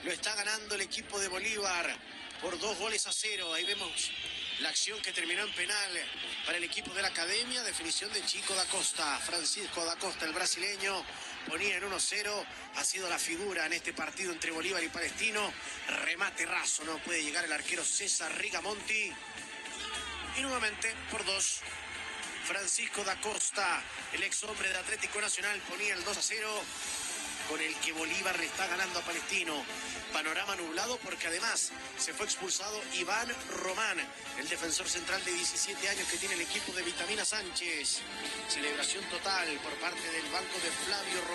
Lo está ganando el equipo de Bolívar por 2-0. Ahí vemos la acción que terminó en penal para el equipo de la Academia. Definición de Chico da Costa. Francisco da Costa, el brasileño, ponía en 1-0. Ha sido la figura en este partido entre Bolívar y Palestino. Remate raso, no puede llegar el arquero César Rigamonti. Y nuevamente, por 2, Francisco da Costa, el ex hombre de Atlético Nacional, ponía el 2-0, con el que Bolívar le está ganando a Palestino. Panorama nublado porque además se fue expulsado Iván Román, el defensor central de 17 años que tiene el equipo de Vitamina Sánchez. Celebración total por parte del banco de Flavio Román.